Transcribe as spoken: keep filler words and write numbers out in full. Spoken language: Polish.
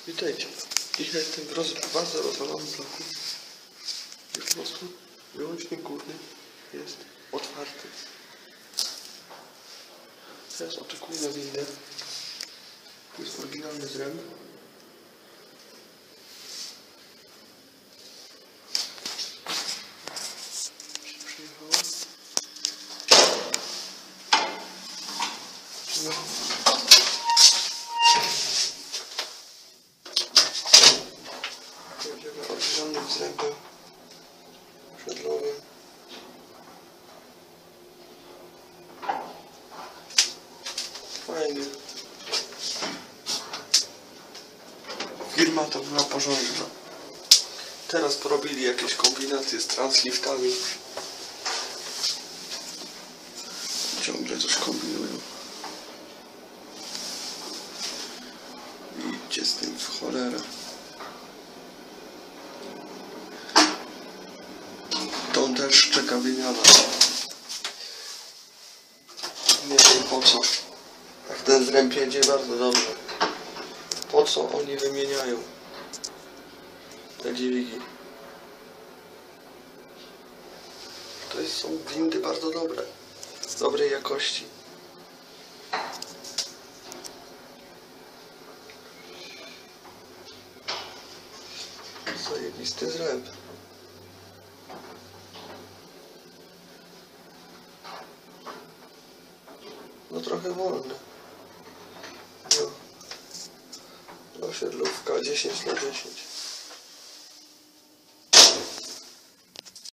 Witajcie. Dzisiaj jestem w roz... bardzo rozwalonym bloku. I po prostu wyłącznik górny jest otwarty. Teraz oczekuję na windę. Tu jest oryginalny zręb. Przyjechało. Przyjechało. Będziemy oryginalnym zrębem szedlowym. Fajny. Firma to była porządna. Teraz porobili jakieś kombinacje z transliftami. Ciągle coś kombinują. Idźcie z tym w cholerę. Tą też czeka wymiana. Nie wiem po co. Jak ten zręb jedzie bardzo dobrze. Po co oni wymieniają te dźwigi? To jest, są windy bardzo dobre. Dobrej jakości. Zajebisty zręb. No trochę wolny. No. Osiedlówka dziesięć na dziesięć.